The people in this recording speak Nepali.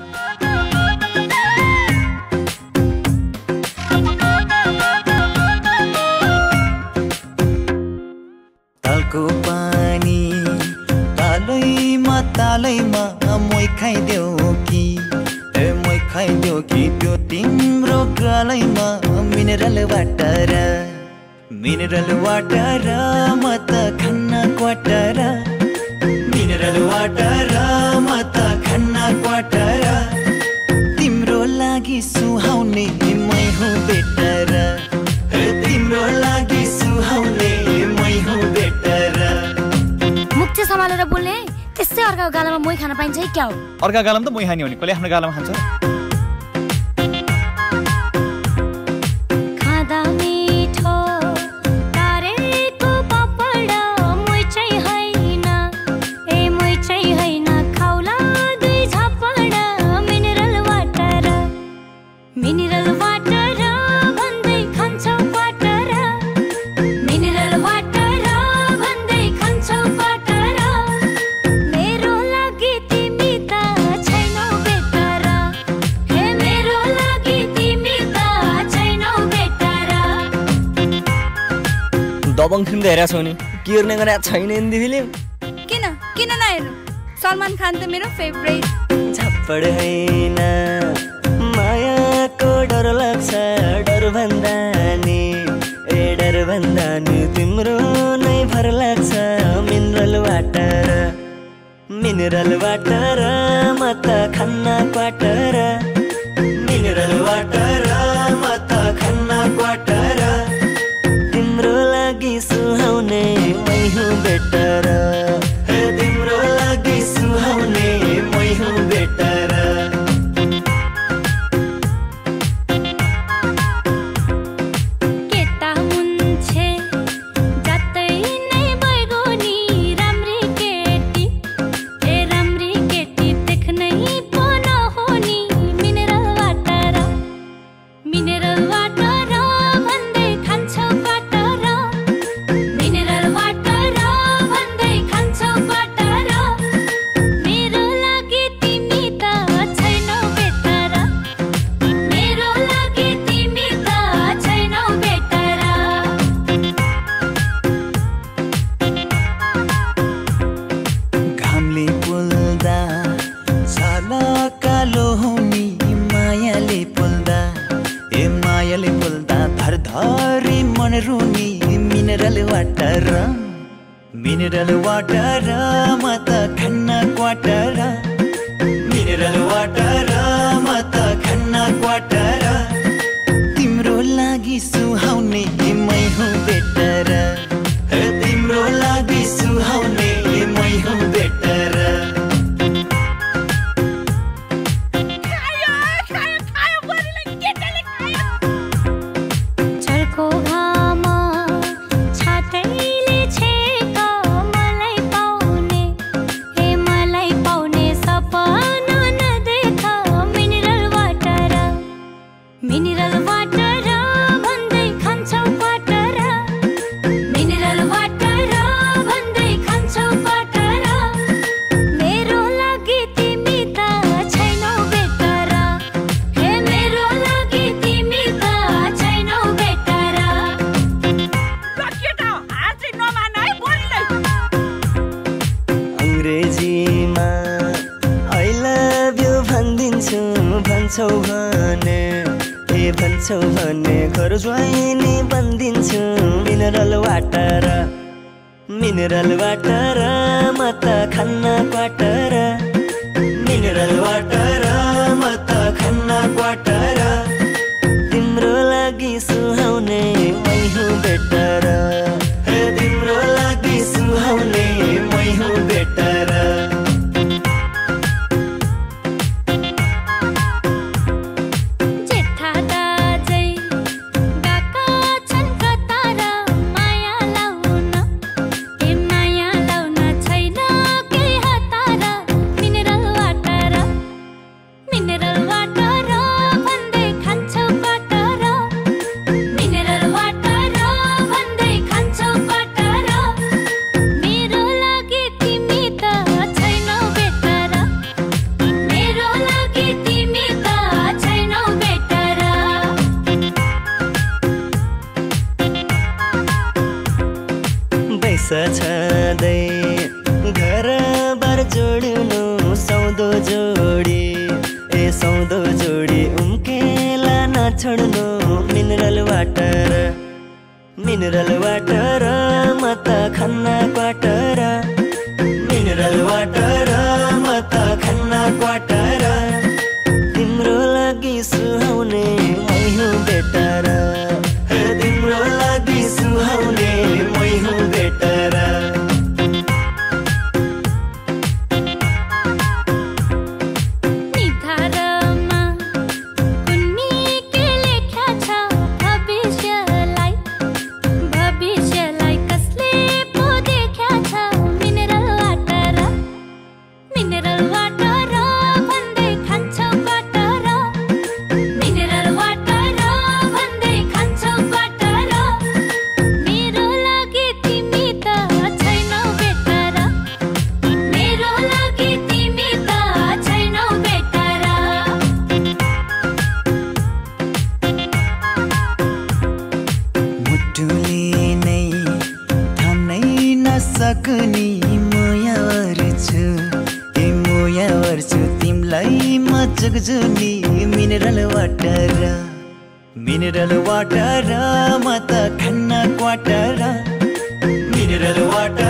तालको पानी तालैमा मोइ खाइदेऊ कि मोइ खाइदेऊ कि त्यो तिम्रो गालैमा मिनरल वाटर म त खन्न क्वाटर मिनरल वाटर म त खन्न क्वाटर तिम्रो लागि सुहाउने मै हुँ बेटर तिम्रो लागि सुहाउने मै हुँ बेटर मुख चाहिँ सम्हालेर बोल्ने त्यस्तै अर्काको गालामा मोही खान पाइन्छ है क्या हो अर्का गालामा त मोही खाने हो नि कसले आफ्नो गालामा खान्छ खाँदा मिठो तारेको पापड मोही चाहिँ हैन ए मोही चाहिँ हैन खाउला दुई झपड मिनरल वाटर भन्दै खान्छौ क्वाटर मिनरल वाटर भन्दै खान्छौ क्वाटर मेरो लागि तिमी त छैनौ बेटर हे मेरो लागि तिमी त छैनौ बेटर दबङ फिल्म त हेरेको छौ नि के हेर्ने गरेको छैन हिन्दी फिल्म किन नहेर्नु सलमान खान त मेरो फेभरेट झप्पड हैन मायाको डर लाग्छ डर भन्दा नि तिम्रो नै भर लाग्छ मिनरल वाटर म त खन्न क्वाटर मिनरल वाटर म त खन्न क्वाटर तिम्रो लागि सुहाउने मै हुँ बेटर तिम्रो लागि सुहाउने मै हुँ बेटर केटा मुन्छे जतै नै बैगुनी राम्री केटी देख्नै पो नहुनी मिनरल वाटर भन्दै खान्छौ क्वाटर मिनरल वाटर भन्दै खान्छौ क्वाटर मेरो लागि तिमी त छैनौ बेटर मेरो लागि तिमी त छैनौ बेटर घामले पोल्दा साला कालो हुनी मायाले पोल्दा धरधरी मन रुनी मिनरल वाटर म त खन्न क्वाटर मिनरल वाटर म त खन्न क्वाटर तिम्रो लागि सुहाउने मै हुँ बेटर तिम्रो लागि सुहाउने मै हुँ बेटर झर्को घाम छातैले छेक मलाई पाउने सपना नदेख मिनरल वाटर भन्दै खान्छौ क्वाटर मिनरल वाटर भन्दै खान्छौ क्वाटर मेरो लागि तिमी त छैनौ बेटर हे मेरो लागि तिमी त छैनौ बेटर अंग्रेजीमा आई लभ यु भन्छौ भने घर ज्वाइनी बन्दिन्छु मिनरल वाटर म त खन्न क्वाटर मिनरल वाटर म त खन्न क्वाटर तिम्रो लागि सुहाउने मै हुँ बेटर तिम्रो लागि सुहाउने मै हुँ बेटर जेठा दाजै गाका छन् कतार माया लाउन छैन केही हतार मिनरल छोड्नु मिनरल वाटर म त खन्ना क्वाटर मिनरल वाटर म त खन्ना क्वाटर तिम्रो लागि सुहाउने मै हुँ बेटर तिम्रो लागि सुहाउने मै हुँ बेटर सक्ने मोयावर छु तिमलाई म जग्छु नि मिनरल वाटर म त खन्ना क्वाटर मिनरल वाटर